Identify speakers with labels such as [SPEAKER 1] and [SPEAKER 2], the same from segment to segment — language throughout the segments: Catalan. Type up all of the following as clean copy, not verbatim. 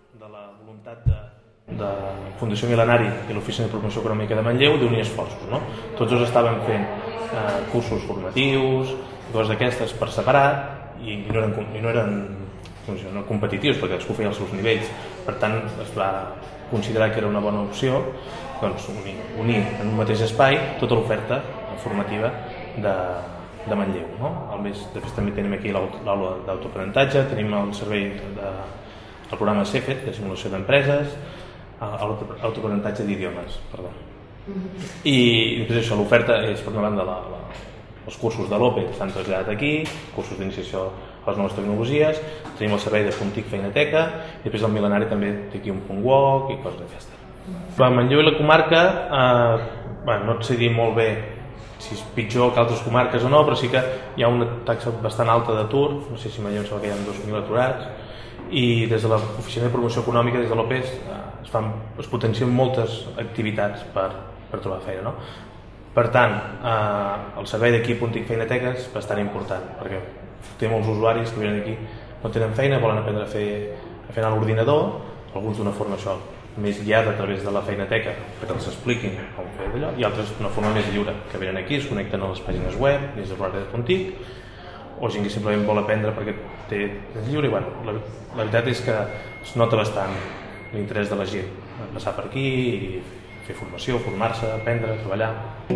[SPEAKER 1] de la voluntat de Fundació Mil·lenari i l'Oficina de Promoció Econòmica de Manlleu d'unir esforços, no? Tots dos estaven fent cursos formatius, coses d'aquestes per separat i no eren competitius perquè cadascú feia els seus nivells. Per tant, es va considerar que era una bona opció unir en un mateix espai tota l'oferta formativa de Manlleu, no? Després també tenim aquí l'aula d'autoaprenentatge, tenim el servei del programa CEFET, de simulació d'empreses, autoaprenentatge d'idiomes, perdó. I després això, l'oferta és per una banda els cursos de l'OPE s'han traslladat aquí, cursos d'iniciació a les noves tecnologies, tenim el servei de Puntic Feinateca i després el Mil·lenari també té aquí un punt WOC i coses d'aquestes. A Manlleu i la comarca, no et sé dir molt bé si és pitjor que altres comarques o no, però sí que hi ha una taxa bastant alta d'atur, no sé si Manlleu sembla que hi ha 2.000 aturats, i des de l'Oficina de Promoció Econòmica, des de l'OPES, es potencien moltes activitats per trobar feina, no? Per tant, el servei d'aquí Puntic Feinateca és bastant important, perquè té molts usuaris que venen aquí, no tenen feina, volen aprendre a fer a l'ordinador, alguns d'una forma més guiada a través de la feinateca perquè els expliquin com fer d'allò, i altres d'una forma més lliure, que venen aquí, es connecten a les pàgines web des de l'horari de Puntic, o gent que simplement vol aprendre perquè és lliure. I la veritat és que es nota bastant l'interès de la gent a passar per aquí i fer formació, formar-se, aprendre, treballar.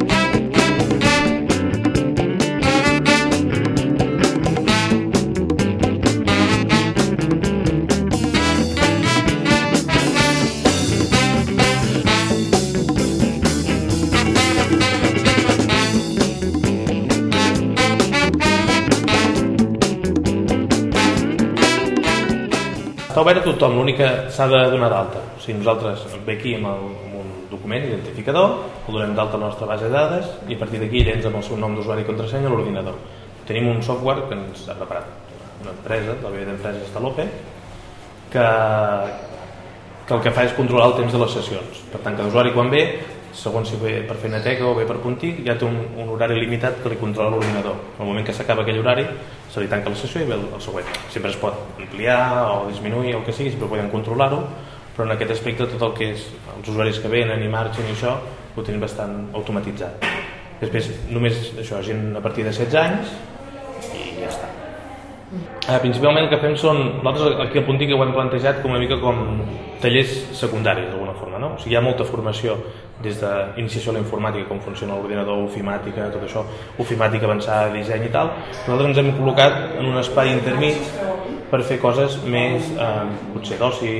[SPEAKER 1] Està obert a tothom, l'únic que s'ha de donar d'alta. O sigui, nosaltres ve aquí amb un document identificador, el donem d'alta a la nostra base de dades i a partir d'aquí ell entra amb el seu nom d'usuari i contrasenya a l'ordinador. Tenim un software que ens ha preparat una empresa, la BB d'Empreses de l'OPE, que el que fa és controlar el temps de les sessions. Per tant, cada usuari quan ve, segons si ve per Feinateca o ve per Puntic, ja té un horari limitat que li controla l'ordinador. En el moment que s'acaba aquell horari, se li tanca la sessió i ve el següent. Sempre es pot ampliar o disminuir, el que sigui, sempre podem controlar-ho, però en aquest aspecte tot el que és els usuaris que venen i marxen i això ho tenim bastant automatitzat. Després només això, gent a partir de 16 anys i ja està. Principalment el que fem són, nosaltres aquí al Puntic ho hem plantejat com una mica com tallers secundaris d'alguna forma, no? O sigui, hi ha molta formació des d'iniciació a la informàtica, com funciona l'ordinador, ofimàtica, tot això, ofimàtica avançada, disseny i tal. Nosaltres ens hem col·locat en un espai intermig per fer coses més, potser d'oci,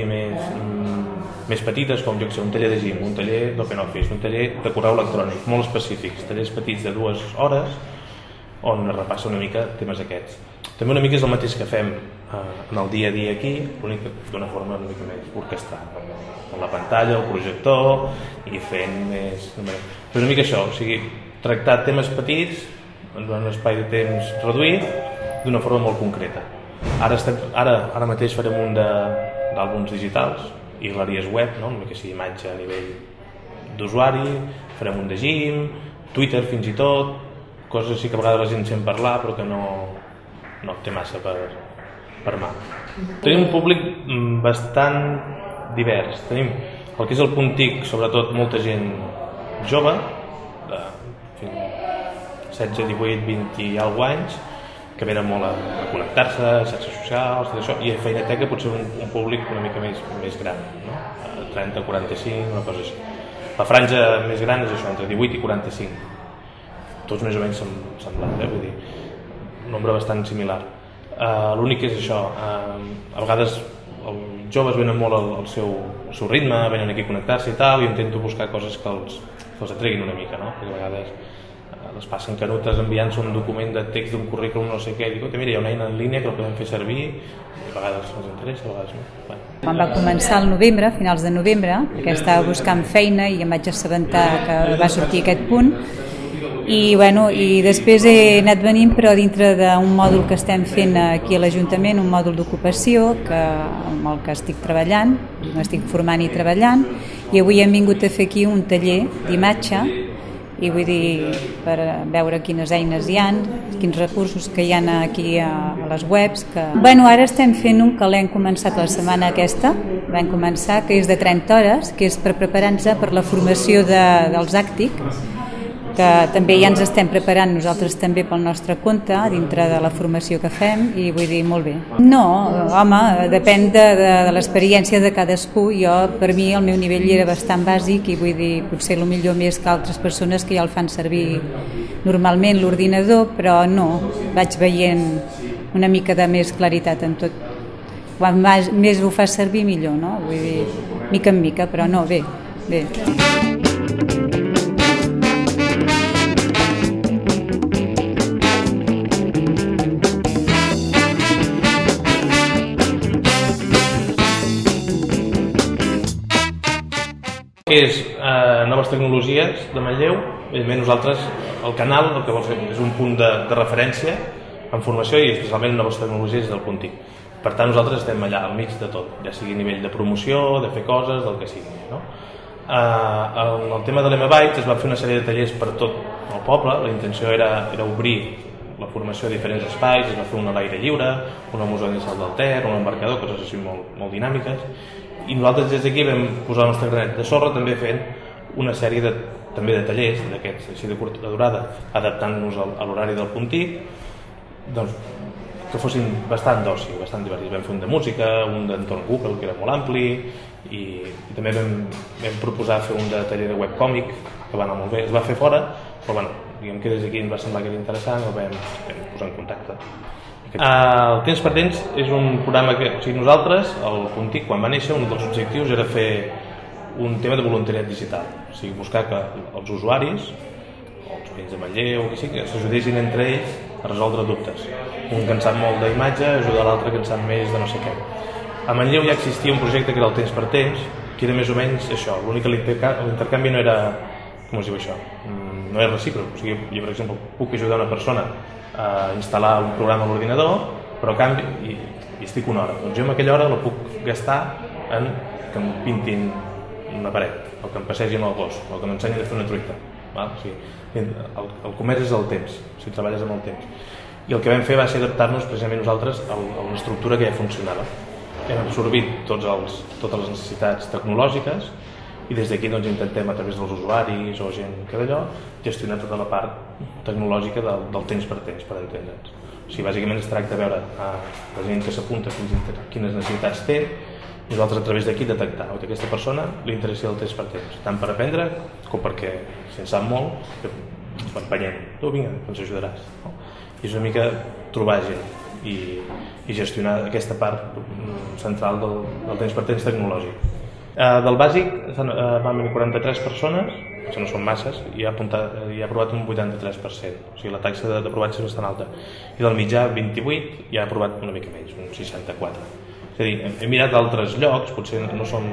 [SPEAKER 1] més petites, com jo que sé, un taller de gym, un taller d'OpenOffice, un taller de correu electrònic, molt específics, tallers petits de 2 hores on es repassa una mica temes aquests. També una mica és el mateix que fem en el dia a dia aquí, l'únic que d'una forma una mica més orquestrada, amb la pantalla, el projector i fent més... Però una mica això, o sigui, tractar temes petits en un espai de temps reduït d'una forma molt concreta. Ara mateix farem un d'àlbums digitals i galeries web, no? Una mica així imatge a nivell d'usuari, farem un de gym, Twitter fins i tot, coses així que a vegades la gent sent parlar però que no té massa per mà. Tenim un públic bastant divers. Tenim el que és el Puntic, sobretot molta gent jove, de 16, 18, 20 i alguna anys, que venen molt a connectar-se, a xarxes socials, tot això, i a Feinateca potser un públic una mica més gran, no? 30, 45, una cosa així. La franja més gran és això, entre 18 i 45. Tots més o menys semblants, vull dir, un nombre bastant similar. L'únic és això, a vegades els joves venen molt al seu ritme, venen aquí a connectar-se i tal, i intento buscar coses que els atreguin una mica, no? Perquè a vegades les passen canutes enviant-se un document de text d'un currículum no sé què, i dic, mira, hi ha una eina en línia que la podem fer servir, i a vegades els interessa, a vegades no.
[SPEAKER 2] Quan va començar al novembre, a finals de novembre, que estava buscant feina i em vaig assabentar que va sortir aquest punt, i després he anat venint, però dintre d'un mòdul que estem fent aquí a l'Ajuntament, un mòdul d'ocupació amb el que estic treballant, m'estic formant i treballant, i avui hem vingut a fer aquí un taller d'imatge i vull dir, per veure quines eines hi ha, quins recursos que hi ha aquí a les webs. Bueno, ara estem fent un que l'hem començat la setmana aquesta, vam començar, que és de 30 hores, que és per preparar-nos per la formació dels ACTIC, que també ja ens estem preparant nosaltres també pel nostre compte dintre de la formació que fem, i vull dir, molt bé. No, home, depèn de l'experiència de cadascú. Jo, per mi, el meu nivell era bastant bàsic i vull dir, potser el millor més que altres persones que ja el fan servir normalment l'ordinador, però no, vaig veient una mica de més claritat en tot. Quan més ho fas servir, millor, no? Vull dir, mica en mica, però no, bé, bé.
[SPEAKER 1] Que és noves tecnologies de Manlleu. Evidentment nosaltres, el canal, el que vol fer és un punt de referència en formació i especialment noves tecnologies del punt TIC. Per tant, nosaltres estem allà al mig de tot, ja sigui a nivell de promoció, de fer coses, del que sigui. No? En el tema de l'M-Bytes es va fer una sèrie de tallers per tot el poble. La intenció era obrir la formació a diferents espais. Es va fer un a l'aire lliure, un al Museu d'Inicial del Ter, un embarcador, coses així molt dinàmiques. I nosaltres des d'aquí vam posar el nostre granet de sorra també fent una sèrie també de tallers d'aquests així de curta durada, adaptant-nos a l'horari del punt TIC, doncs, que fossin bastant d'oci, bastant divertits. Vam fer un de música, un d'entorn Google, que era molt ampli, i també vam proposar fer un de taller de webcòmic, que va anar molt bé. Es va fer fora, però bueno, diguem que des d'aquí ens va semblar que era interessant, el vam posar en contacte. El Temps per Temps és un programa que, o sigui, nosaltres, el punt TIC, quan va néixer, un dels objectius era fer un tema de voluntariat digital, o sigui, buscar que els usuaris, els veïns de Manlleu, que s'ajudessin entre ells a resoldre dubtes. Un que en sap molt d'imatge ajuda l'altre que en sap més de no sé què. A Manlleu ja existia un projecte que era el Temps per Temps, que era més o menys això. L'únic que l'intercanvi no era, com es diu això, no era recíproc. O sigui, jo, per exemple, puc ajudar una persona a instal·lar un programa a l'ordinador, però a canvi, i estic una hora. Doncs jo en aquella hora la puc gastar en que em pintin una paret, o que em passegin el gos, o que m'ensenyin a fer una truita. O sigui, el comerç és el temps, o sigui, treballes amb el temps. I el que vam fer va ser adaptar-nos precisament nosaltres a una estructura que ja funcionava. Hem absorbit totes les necessitats tecnològiques i des d'aquí doncs, intentem a través dels usuaris o gent que d'allò gestionar tota la part tecnològica del temps per temps, per entendre'ns. O sigui, bàsicament es tracta de veure la gent que s'apunta quines necessitats té, i nosaltres a través d'aquí detectar que a aquesta persona li interessi el temps per temps, tant per aprendre com perquè, si en sap molt, l'empenyem. Tu vinga, ens ajudaràs. I és una mica trobar gent i gestionar aquesta part central del temps per temps tecnològic. Del bàsic van venir 43 persones, que no són masses, i ha aprovat un 83%, o sigui la taxa d'aprovatge és bastant alta. I del mitjà 28 i ha aprovat una mica menys, un 64. És a dir, he mirat altres llocs, potser no són...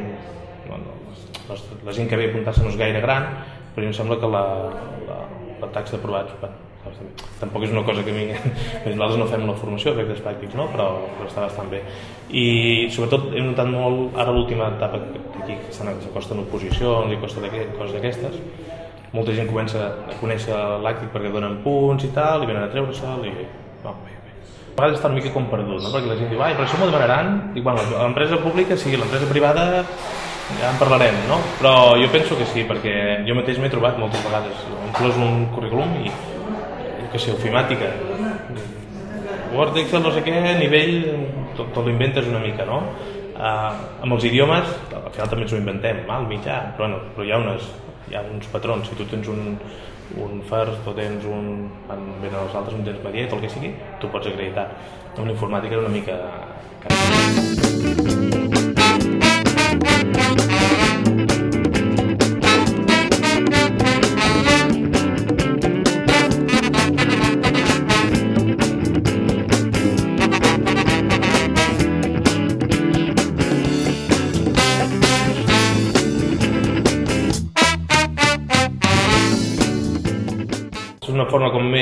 [SPEAKER 1] La gent que ve a apuntar-se no és gaire gran, però em sembla que la taxa d'aprovats... Tampoc és una cosa que a mi... Nosaltres no fem la formació, efectes pràctics, no? Però està bastant bé. I sobretot hem notat molt, ara l'última etapa que aquí s'acosta en oposicions i coses d'aquestes, molta gent comença a conèixer l'àctic perquè donen punts i tal, i venen a treure-se'l i... No, bé. A vegades està una mica com perdut, no? Perquè la gent diu, però això m'ho demanaran? Dic, bueno, l'empresa pública sí, l'empresa privada ja en parlarem, no? Però jo penso que sí, perquè jo mateix m'he trobat moltes vegades, inclús un currículum i que sé, ofimàtica, Word, Excel, no sé què, nivell, tot l'inventes una mica, no? Amb els idiomes, al final també ens ho inventem, al mitjà, però hi ha uns patrons. Si tu tens un first o tens venen els altres, un tens mediat o el que sigui, tu pots acreditar. Amb la informàtica era una mica... És una forma com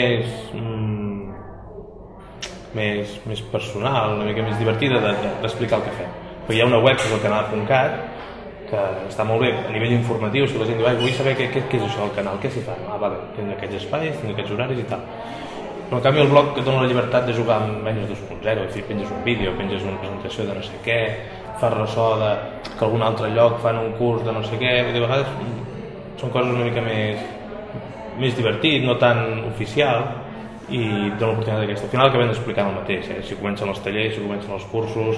[SPEAKER 1] més personal, una mica més divertida d'explicar el que fem. Perquè hi ha una web que és el canal.cat que està molt bé a nivell informatiu, si la gent diu, vull saber què és això del canal, què s'hi fa? Vale, tinc aquests espais, tinc aquests horaris i tal. Però en canvi el blog et dona la llibertat de jugar amb menys 2.0, és a dir, penges un vídeo, penges una presentació de no sé què, fas ressò que algun altre lloc fan un curs de no sé què, de vegades són coses una mica més divertit, no tan oficial, i dona l'oportunitat d'aquesta. Al final acabem d'explicar el mateix, si comencen els tallers, si comencen els cursos,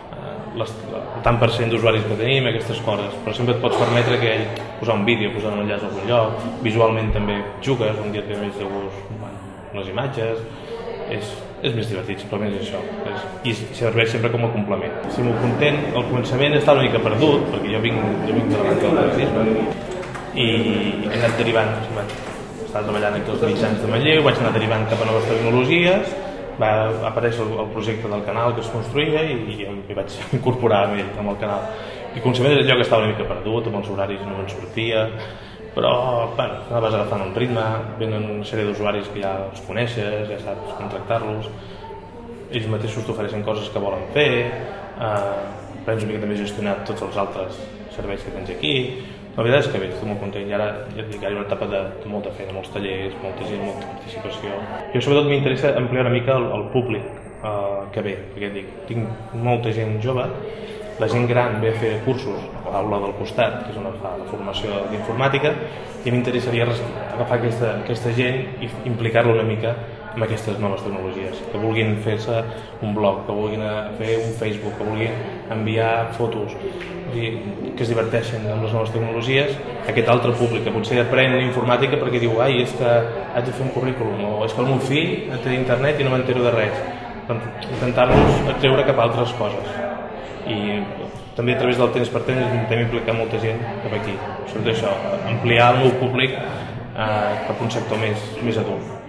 [SPEAKER 1] el tant per cent d'usuaris que tenim, aquestes coses, però sempre et pots permetre que posar un vídeo, posar un enllaç a algun lloc, visualment també jugues, un dia et ve més de gust les imatges, és més divertit, simplement és això, i serveix sempre com a complement. Si m'ho content, al començament estava una mica perdut, perquè jo vinc de la banca del periodisme i he anat derivant, estava treballant aquí als mitjans de Manlleu, vaig anar derivant cap a noves tecnologies, va aparèixer el projecte del canal que es construïa i em vaig incorporar amb ell, amb el canal. I començament allò que estava una mica perdut, amb els horaris no me'n sortia, però vas agafant un ritme, venen una sèrie d'usuaris que ja els coneixes, ja saps contractar-los, ells mateixos t'ofereixen coses que volen fer, aprens una mica també a gestionar tots els altres serveis que tens aquí. La veritat és que bé, estic molt content i ara ja et dic, hi ha una etapa de molta feina, molts tallers, molta gent, molta participació. Jo sobretot m'interessa ampliar una mica el públic que ve, perquè dic, tinc molta gent jove, la gent gran ve a fer cursos a l'aula del costat, que és on fa la formació d'informàtica, i m'interessaria agafar aquesta gent i implicar-la una mica amb aquestes noves tecnologies, que vulguin fer-se un blog, que vulguin fer un Facebook, que vulguin enviar fotos, que es diverteixen amb les noves tecnologies, aquest altre públic que potser aprèn informàtica perquè diu, és que haig de fer un currículum, o és que el meu fill té internet i no m'entero de res. Doncs intentar-los atreure cap a altres coses. I també a través del temps per temps intentem implicar molta gent cap aquí. Sobretot això, ampliar el meu públic cap a un sector més adult.